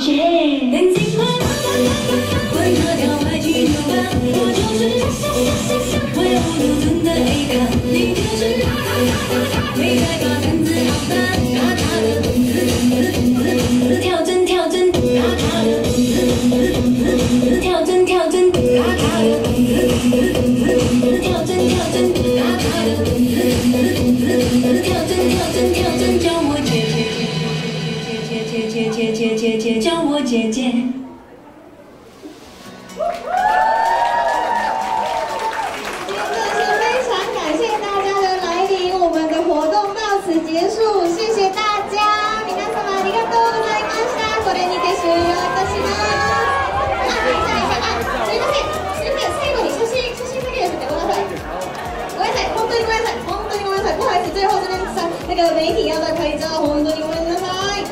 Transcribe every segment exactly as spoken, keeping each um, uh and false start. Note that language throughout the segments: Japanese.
切。年轻吗？混合跳外去扭吧，我就是会无留存的 A 咖，你就是没在把杆子好大，大大的跳针跳针，大大的跳针跳针，大大的跳针跳针，大大的跳针跳针跳针，叫我姐姐姐姐姐姐姐姐叫我姐姐。 结束，谢谢大家，皆様ありがとうございました。これにて終了いたします。あ、すみません、すみません、最後に写真写真だけですね、ごめんなさい。ごめんなさい、本当にごめんなさい、本当にごめんなさい。不好意思，最后这边那个媒体要再拍照，本当にごめんなさい。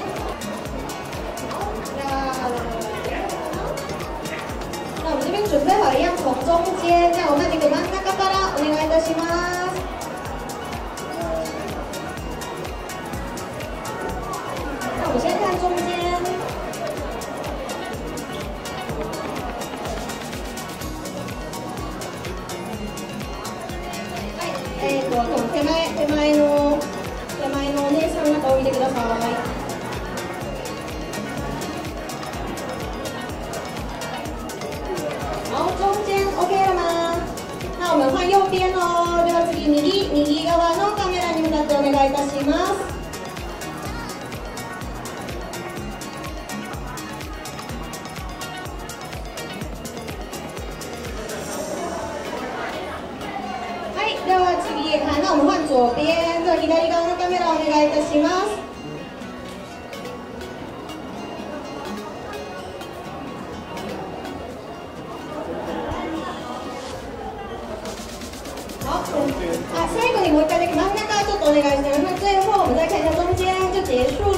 那我们这边准备好一样，从中间，那我们这个真ん中からお願いいたします。我先看中间，はい、えーと、手前手前の手前のお姉さん方を見てください。好，中间 OK 了吗？那我们换右边哦。では次右右側のカメラに向かってお願いいたします。では次、はい、那我们换左边，では左側のカメラお願いいたします。好，啊，最後にもう一回だけ真ん中ちょっとお願いします。最後我们再看一下中间就结束。